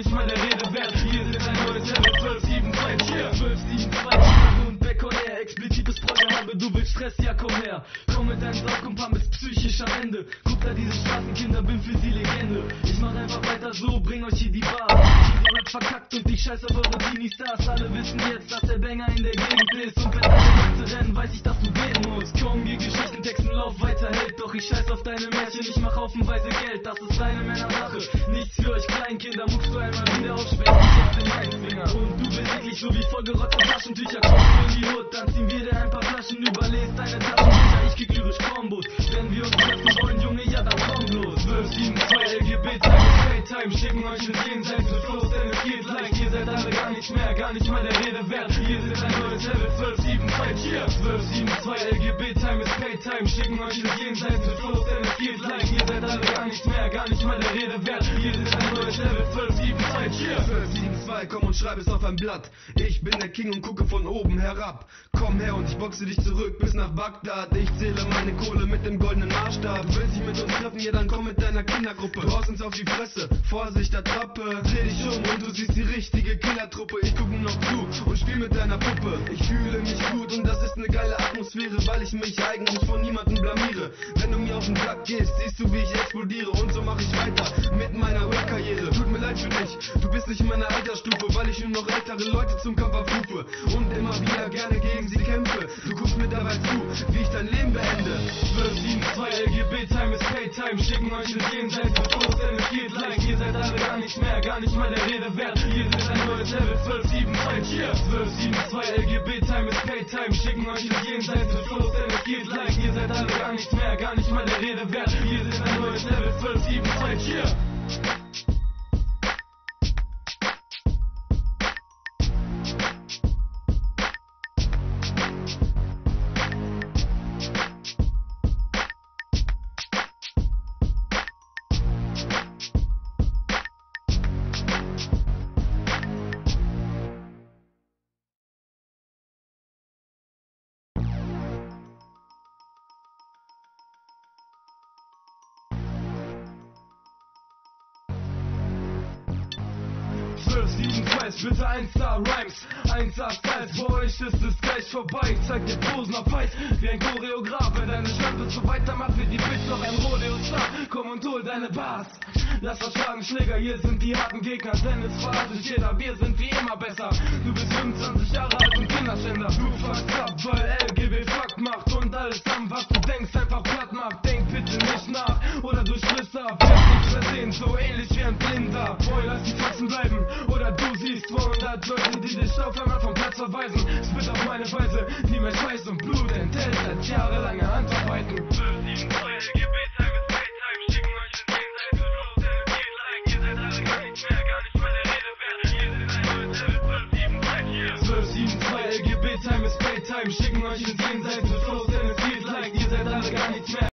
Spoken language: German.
nicht mal der Rede wert. Hier sind ein neues Level, 1272 hier. 1272 und Back on Air. Explizites Programme, du willst Stress, ja komm her. Komm mit deinem Saugkumpan bis psychisch am Ende. Guck da diese Straßenkinder, bin für sie Legende. Ich mach einfach weiter so, bring euch hier die Bar. Hier Rap verkackt und ich scheiß auf eure Teenie-Stars. Alle wissen jetzt, dass der Banger in der Gegend ist. Und wenn deine Leute rennen, weiß ich, dass du gehen musst. Komm, geh Geschichten, Texten, lauf weiter, hält. Doch ich scheiß auf deine Märchen, ich mach haufenweise Geld. Das ist deine Männersache, nichts für euch Kleinkinder. Muckst du einmal wieder auf, schwächst dich auf den Mainfinger. Und du bist eklig, so wie vollgerotzte Taschentücher. Kommst du in die Hut, dann ziehen wir dir ein paar Flaschen. Überlest deine Taschentücher, ich krieg lyrisch Kombos. Wenn wir uns treffen wollen, Junge, ja dann komm bloß. 1272 LGB-Time, Paytime, schicken euch ins Jenseits mit Flows, denn es geht leicht. Ihr seid alle gar nicht mehr, gar nicht mal der Rede wert. Hier ist ein neues Level, 1272 hier. 1272 LGB-Time ist Paytime, schicken euch ins Jenseits mit Flows, denn es geht leicht. Ihr seid alle gar nicht mehr, gar nicht mal der Rede wert. Hier ist ein neues Level, 1272 hier. 1272, komm und schreib es auf ein Blatt. Ich bin der King und gucke von oben herab. Komm her und ich boxe dich zurück bis nach Bagdad. Ich zähle meine Kohle mit dem goldenen Maßstab. Du willst dich mit uns treffen, ja dann komm mit deiner Kindergruppe. Du haust uns auf die Fresse, Vorsicht, Attrappe. Dreh dich um und du siehst die richtige Killertruppe. Ich guck nur noch zu und spiel mit deiner Puppe. Ich fühle mich gut und das ist eine geile Atmosphäre, weil ich mich eigentlich vor niemandem blamiere. Wenn du mir auf den Sack gehst, siehst du, wie ich explodiere. Und so mach ich weiter mit meiner Rap-Karriere. Tut mir leid für dich, du bist nicht in meiner Altersstufe, weil ich nur noch ältere Leute zum Kampf aufrufe und immer wieder gerne gegen sie kämpfe. Du guckst mir dabei zu, wie ich dein Leben beende. 1272 LGB-Time ist Paytime, schicken euch ins Jenseits mit Flows, denn es geht leicht. Ihr seid alle gar nicht mehr, gar nicht mal der Rede wert. Hier ist ein neues Level, 1272 hier. 1272 LGB-Time ist Paytime, schicken euch ins Jenseits mit Flows, denn es geht leicht. Ihr seid alle gar nicht mehr, gar nicht mal der Rede wert. Hier ist ein neues Level, 1272 hier. Bitte 1A Rhymes, 1A Styles, bei euch ist es gleich vorbei. Ich zeig dir Posen auf Weiß, wie ein Choreograf. Wenn deine Schlampe so weitermacht, wird die Bitch noch ein Rodeo-Star. Komm und hol deine Bars, lass verschlagen Schläger, hier sind die harten Gegner. Denn es verratet jeder, wir sind wie immer besser. Du bist 25 Jahre alt und Kinderschänder. Du fuckst ab, weil LGB Fuck macht und alles an, was du denkst, einfach platt macht. Denk bitte nicht nach, oder du sprichst ab. Wirst nichts versehen, so ähnlich wie ein Blinder. Boy, lass die Faxen bleiben, oder du siehst 200 Leute, die dich auf einmal vom Platz verweisen. Spit auf meine Weise, die mir Schweiß und Blut enthält als jahrelange Handarbeiten. 1272 LGB-Time ist Paytime, schicken euch ins Jenseits mit Flows, denn es geht leicht. Ihr seid alle gar nicht mehr, gar nicht mal der Rede wert. Hier ist ein neues Level, 1272 hier. 1272 LGB-Time ist Paytime, schicken euch ins Jenseits mit Flows, denn es geht leicht. Ihr seid alle gar nicht mehr.